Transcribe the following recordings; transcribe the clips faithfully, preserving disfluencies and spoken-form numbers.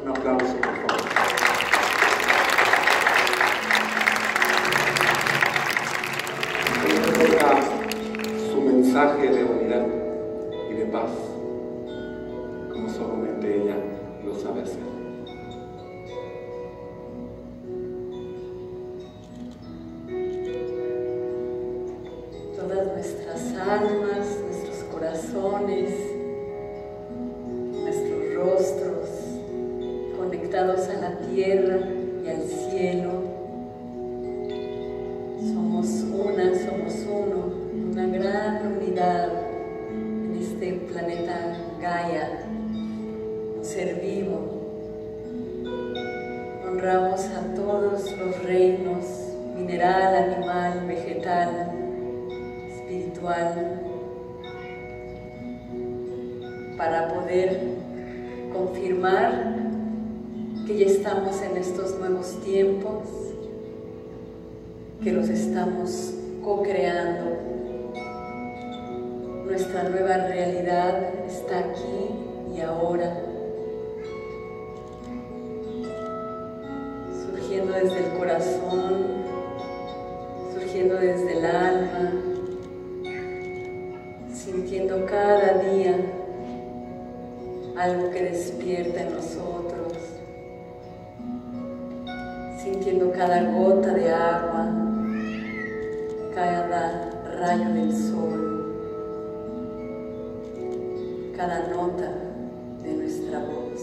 Un aplauso, por favor. Hoy toca su mensaje de unidad y de paz, como solamente ella lo sabe hacer. Todas nuestras almas, nuestros corazones, nuestros rostros conectados a la tierra y al cielo. Somos una, somos uno, una gran unidad en este planeta Gaia, un ser vivo. Honramos a todos los reinos, mineral, animal, vegetal, espiritual, para poder confirmar que ya estamos en estos nuevos tiempos, que los estamos co-creando. Nuestra nueva realidad está aquí y ahora, surgiendo desde el corazón, surgiendo desde el alma, sintiendo cada día algo que despierta en nosotros, sintiendo cada gota de agua, cada rayo del sol, cada nota de nuestra voz.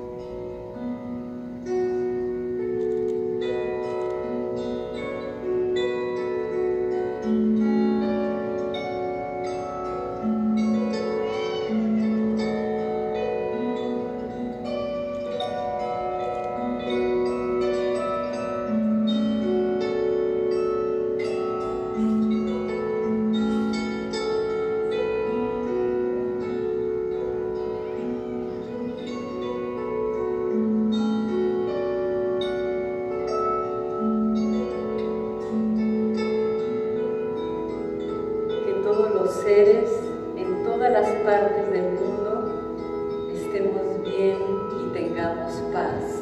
Seres en todas las partes del mundo estemos bien y tengamos paz.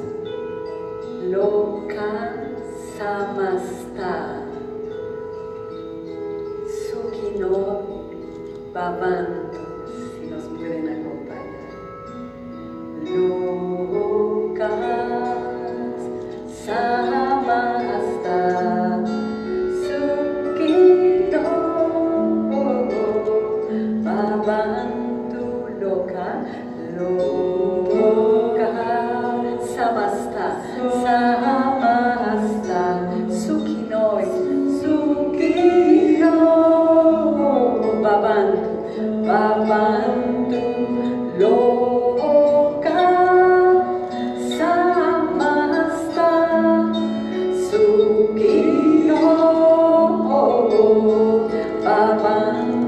Loka samasta Sukhino bhavantu, si nos pueden acompañar. Loka samasta Bhavantu loka, loka samasta, samasta, sukhino, sukhino, bhavantu, bhavantu loka samasta, sukhino, bhavantu.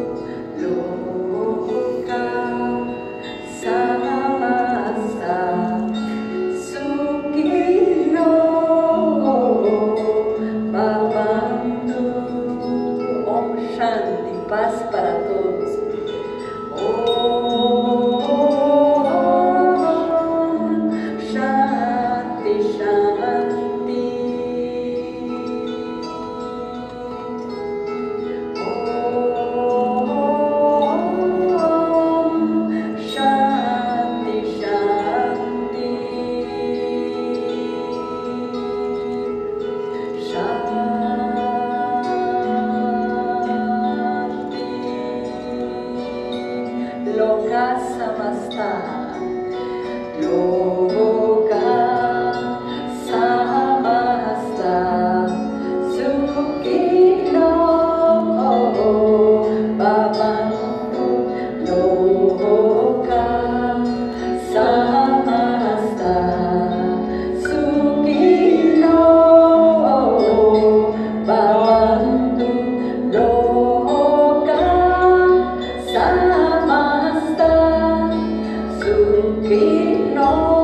Paz para todos. Oh, Shanti, Shanti. Oh, Shanti, Shanti. Shanti. Loka samasta, loka samasta, sukhino bhavantu, loka samasta, sukhino bhavantu, loka samasta. Sukhino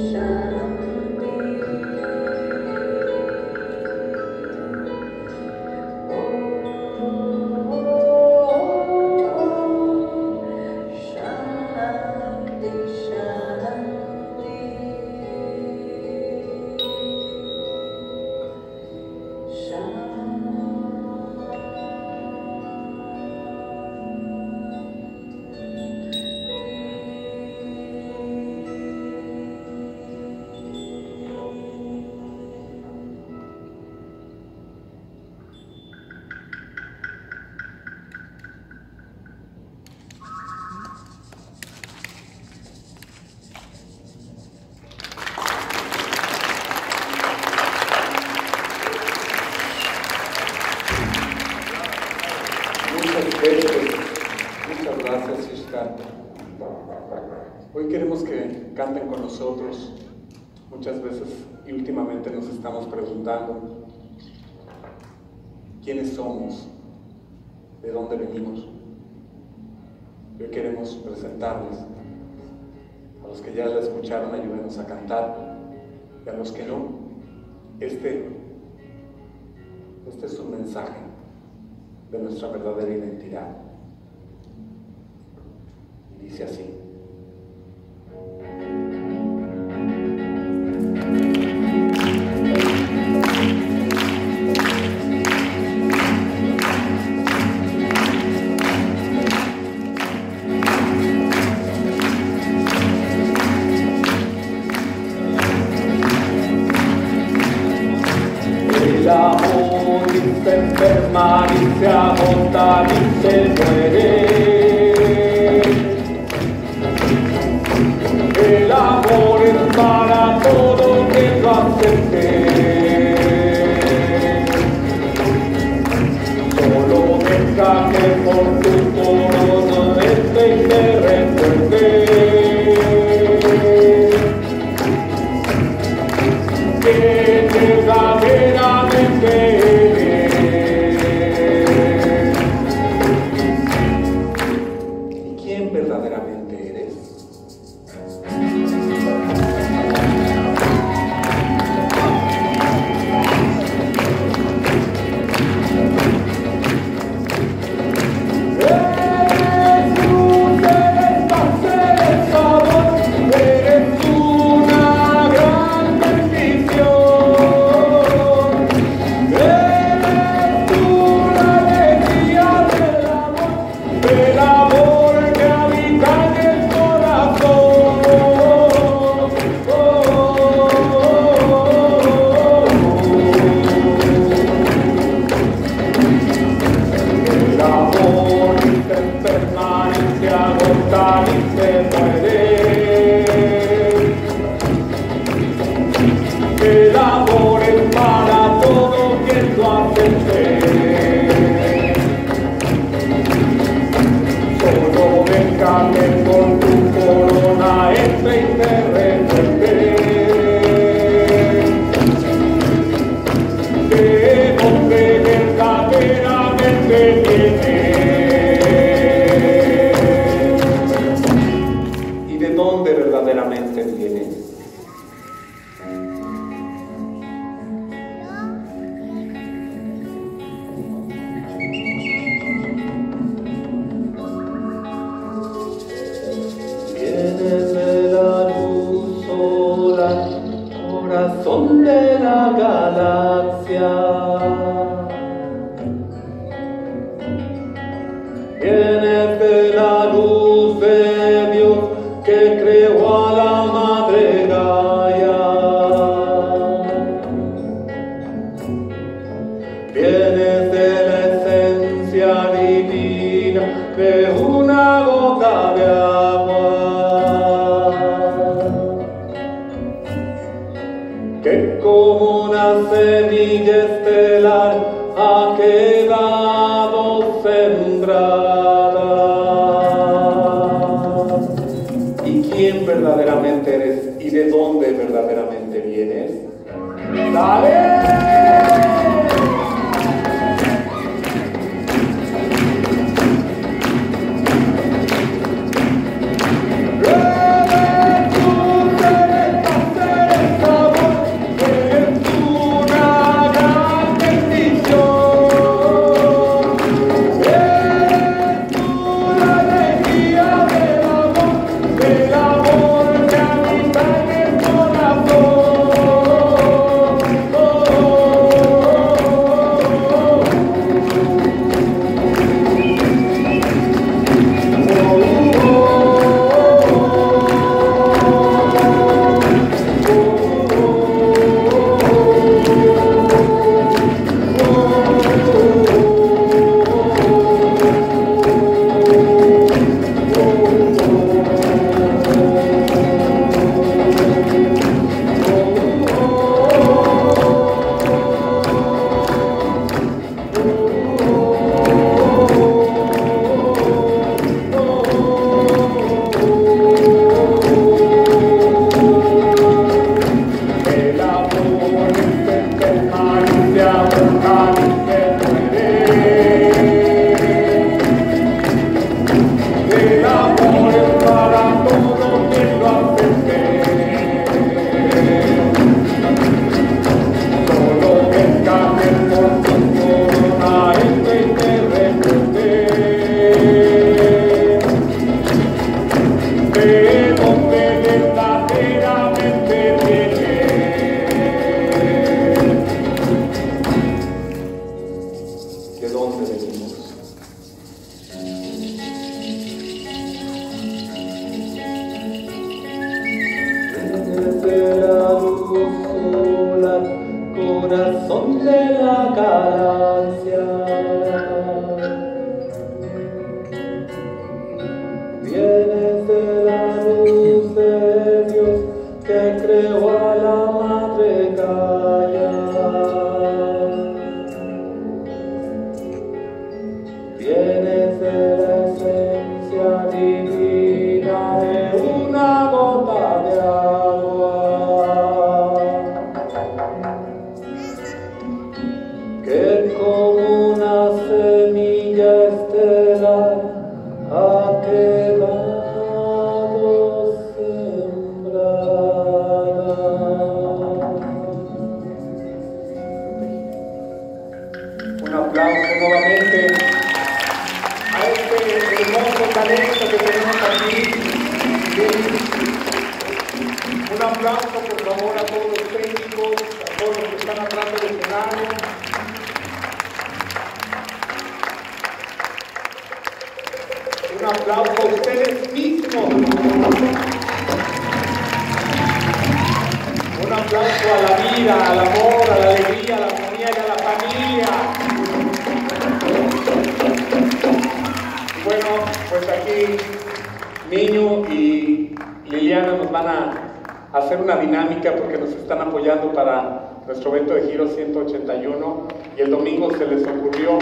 Muchas gracias, Ishtar. Hoy queremos que canten con nosotros. Muchas veces y últimamente nos estamos preguntando quiénes somos, de dónde venimos. Hoy queremos presentarles. A los que ya la escucharon, ayúdenos a cantar. Y a los que no, este, este es un mensaje de nuestra verdadera identidad. Y dice así. El amor y se enferma y se agota y se muere. El amor es para todo que lo acepte. Solo deja que por tu corazón esté y te recuerde que verdaderamente eres. ¿Y quién verdaderamente eres? Con tu corona este y te recuerde que hombre verdaderamente tienes. ¿Y de dónde verdaderamente vienes? Corazón de la galaxia, vienes de la luz de Dios que creó a la madre Gaia, vienes de la esencia divina de una gota de agua que como una semilla estelar ha quedado sembrada. ¿Y quién verdaderamente eres? ¿Y de dónde verdaderamente vienes? ¡Dale! Eres tú, eres creo a la Madre Gaia. Vienes de la esencia divina de una gota de agua, que como una semilla estelar ha quedado nuevamente a este hermoso talento que tenemos aquí. Un aplauso, por favor, a todos los técnicos, a todos los que están atrás del escenario. Un aplauso a ustedes mismos. Un aplauso a la vida, al amor, a la alegría, a la armonía y a la familia. Bueno, pues aquí Niño y Liliana nos van a hacer una dinámica porque nos están apoyando para nuestro evento de Giro ciento ochenta y uno y el domingo se les ocurrió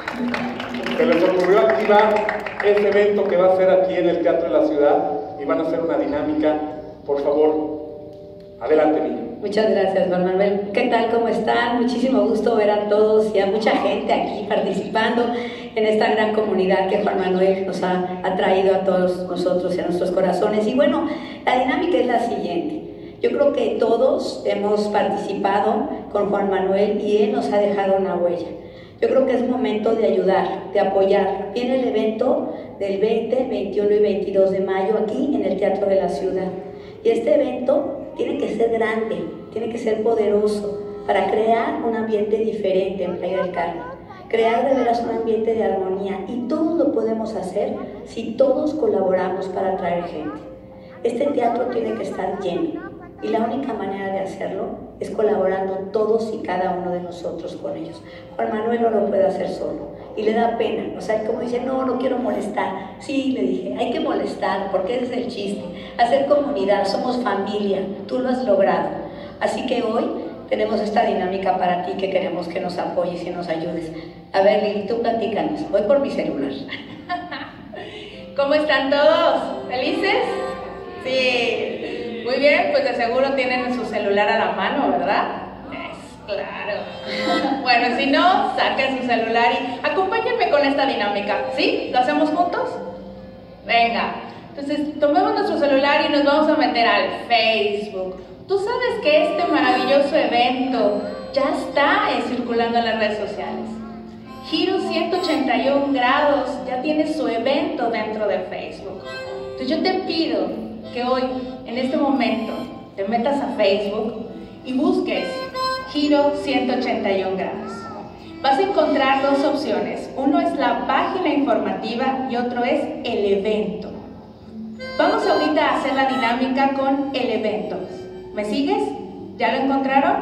se les ocurrió activar ese evento que va a ser aquí en el Teatro de la Ciudad y van a hacer una dinámica. Por favor, adelante, Niño. Muchas gracias, Juan Manuel. ¿Qué tal? ¿Cómo están? Muchísimo gusto ver a todos y a mucha gente aquí participando en esta gran comunidad que Juan Manuel nos ha, ha traído a todos nosotros y a nuestros corazones. Y bueno, la dinámica es la siguiente. Yo creo que todos hemos participado con Juan Manuel y él nos ha dejado una huella. Yo creo que es momento de ayudar, de apoyar. Viene el evento del veinte, veintiuno y veintidós de mayo aquí en el Teatro de la Ciudad. Y este evento tiene que ser grande, tiene que ser poderoso para crear un ambiente diferente en Playa del Carmen. Crear de veras un ambiente de armonía y todos lo podemos hacer si todos colaboramos para atraer gente. Este teatro tiene que estar lleno y la única manera de hacerlo es colaborando todos y cada uno de nosotros con ellos. Juan Manuel no lo puede hacer solo y le da pena, o sea, como dice, no, no quiero molestar. Sí, le dije, hay que molestar porque ese es el chiste, hacer comunidad, somos familia, tú lo has logrado. Así que hoy tenemos esta dinámica para ti que queremos que nos apoyes y nos ayudes. A ver, Lili, tú platícanos, voy por mi celular. ¿Cómo están todos? ¿Felices? Sí. Muy bien, pues de seguro tienen su celular a la mano, ¿verdad? Es claro. Bueno, si no, saquen su celular y acompáñenme con esta dinámica, ¿sí? ¿Lo hacemos juntos? Venga. Entonces, tomemos nuestro celular y nos vamos a meter al Facebook. Tú sabes que este maravilloso evento ya está eh, circulando en las redes sociales. Giro ciento ochenta y uno grados ya tiene su evento dentro de Facebook. Entonces yo te pido que hoy, en este momento, te metas a Facebook y busques Giro ciento ochenta y uno grados. Vas a encontrar dos opciones. Uno es la página informativa y otro es el evento. Vamos ahorita a hacer la dinámica con el evento. ¿Me sigues? ¿Ya lo encontraron?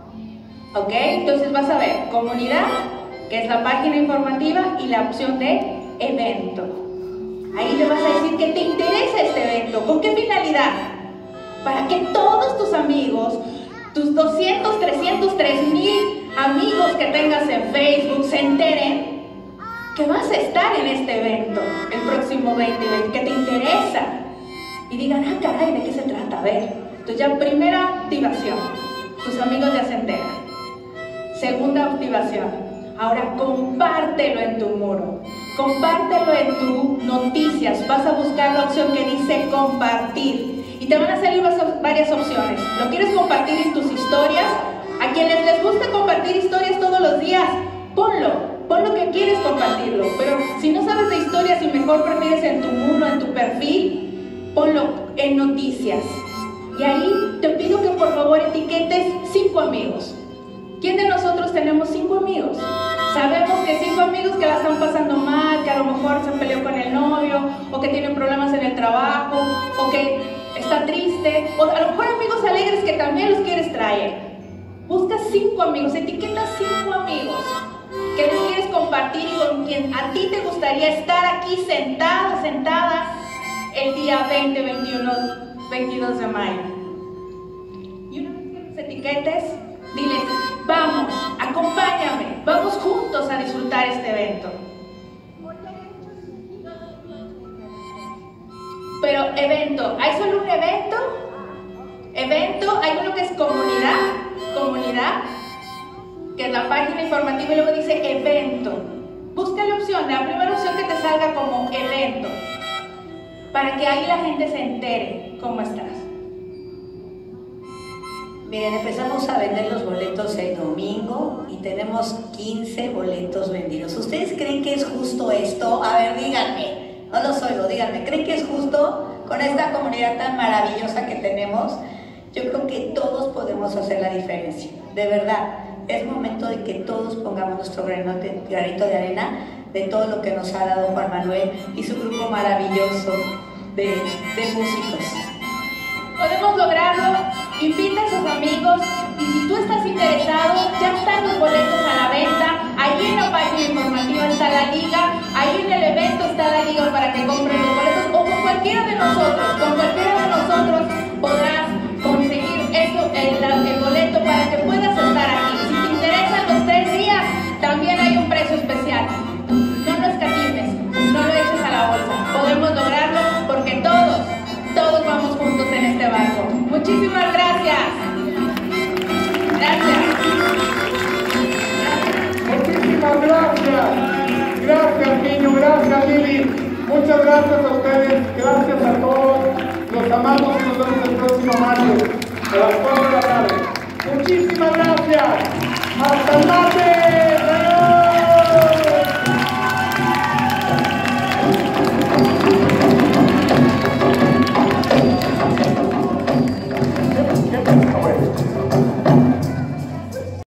Ok, entonces vas a ver comunidad, que es la página informativa, y la opción de evento. Ahí le vas a decir que te interesa este evento. ¿Con qué finalidad? Para que todos tus amigos, tus doscientos, trescientos, tres mil amigos que tengas en Facebook se enteren que vas a estar en este evento el próximo veinte, que te interesa. Y digan, ah, caray, ¿de qué se trata? A ver. Entonces ya primera activación, tus amigos ya se enteran. Segunda activación, ahora compártelo en tu muro, compártelo en tus noticias. Vas a buscar la opción que dice compartir y te van a salir varias opciones. ¿Lo quieres compartir en tus historias? A quienes les gusta compartir historias todos los días, ponlo, ponlo que quieres compartirlo. Pero si no sabes de historias y mejor prefieres en tu muro, en tu perfil, ponlo en noticias. Y ahí te pido que por favor etiquetes cinco amigos. ¿Quién de nosotros tenemos cinco amigos? Sabemos que cinco amigos que la están pasando mal, que a lo mejor se peleó con el novio, o que tienen problemas en el trabajo, o que está triste, o a lo mejor amigos alegres que también los quieres traer. Busca cinco amigos, etiqueta cinco amigos que les quieres compartir y con quien a ti te gustaría estar aquí sentada, sentada el día veinte, veintiuno, veintidós de mayo. piquetes, diles, vamos, acompáñame, vamos juntos a disfrutar este evento. Pero evento, ¿hay solo un evento? Evento, hay uno que es comunidad, comunidad, que es la página informativa y luego dice evento. Busca la opción, la primera opción que te salga como evento, para que ahí la gente se entere cómo estás. Miren, empezamos a vender los boletos el domingo y tenemos quince boletos vendidos. ¿Ustedes creen que es justo esto? A ver, díganme, no los oigo, díganme, ¿creen que es justo con esta comunidad tan maravillosa que tenemos? Yo creo que todos podemos hacer la diferencia, de verdad. Es momento de que todos pongamos nuestro granito de arena de todo lo que nos ha dado Juan Manuel y su grupo maravilloso de, de músicos. Podemos lograrlo, invita a sus amigos y si tú estás interesado, ya están los boletos a la venta, ahí en la página informativa está la liga, ahí en el evento está la liga para que compren los boletos o con cualquiera de nosotros, con cualquiera de nosotros podrás conseguir eso, el, el boleto para que puedas estar aquí. Si te interesan los tres días, también hay un precio especial. No lo escatimes, no lo eches a la bolsa. Podemos lograrlo porque todos, todos vamos juntos en este barco. Muchísimas gracias. Gracias. Muchísimas gracias. Gracias, niño. Gracias, Lili. Muchas gracias a ustedes. Gracias a todos. Los amamos y nos vemos el próximo martes a las cuatro de la tarde. Muchísimas gracias. Hasta el martes.